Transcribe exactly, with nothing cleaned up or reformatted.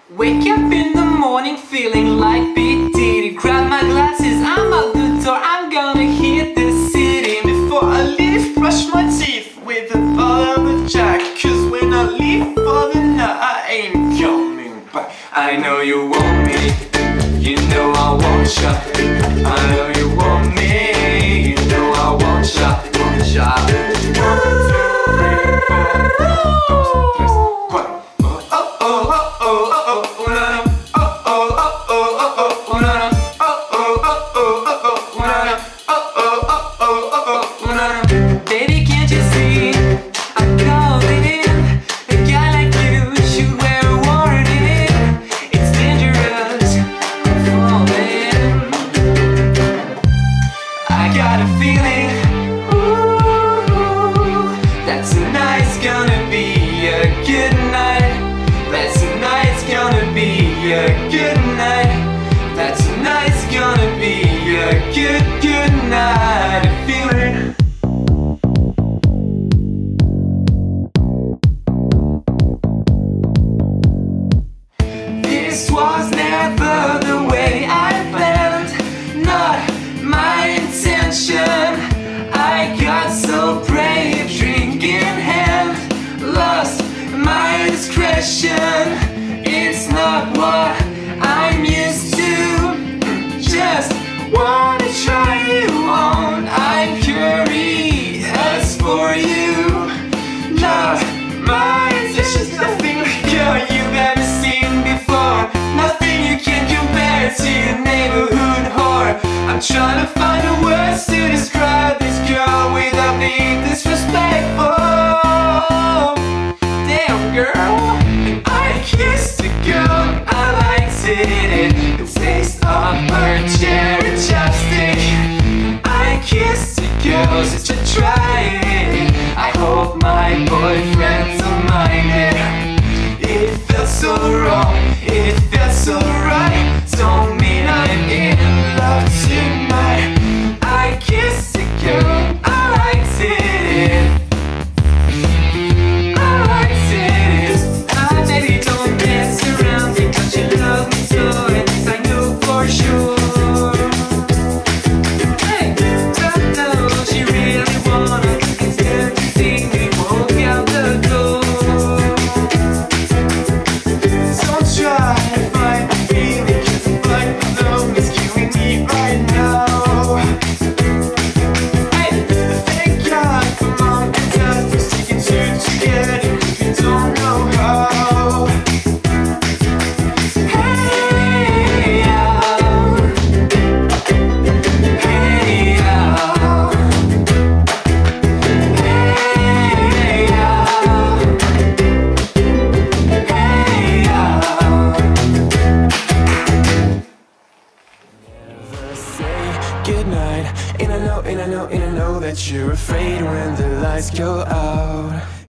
Wake up in the morning feeling like P Diddy. Grab my glasses, I'm out the door, I'm gonna hit the city. Before I leave, brush my teeth with a bottle of Jack. Cause when I leave for the night, I ain't coming back. I know you want me, you know I want ya. I know you want me, you know I want ya, want ya. One, two, three, four, dos, tres, cuatro. Baby, can't you see I'm calling in? A guy like you should wear a warning. It's dangerous, I'm falling. I got a feeling, ooh, that tonight's gonna be a good night. That tonight's gonna be a good night. That tonight's gonna be a good, good night. A feeling. This was never the way I planned, not my intention. I got so brave, drink in hand, lost my discretion. It's not what I'm used to, just wanna try you on. I'm curious for you, not my intention's nothing like you've ever seen before. Nothing you can compare to your neighborhood whore. I'm trying to find the words to describe this girl without being disrespectful. Damn girl, I kissed a girl, I liked it. The taste of her cherry chapstick. I kissed a girl just to try it. I hope my boyfriends don't mind it. It felt so wrong, it felt so right. Don't mean I'm in love tonight. I kissed a girl, I liked it. I liked it. Ah, baby, don't mess around because you love me so, and this I know for sure. Hey, don't know she really wanna, instead to see me walk out the door. Don't try to fight the feeling, cause the fight alone is killing me right now. Hey, thank God for mom and dad for sticking two together, cause we don't know how. Hey, yeah. Hey, yeah. Hey, yeah. Hey, yeah. Never say goodnight, and I know, and I know, and I know that you're afraid when the lights go out.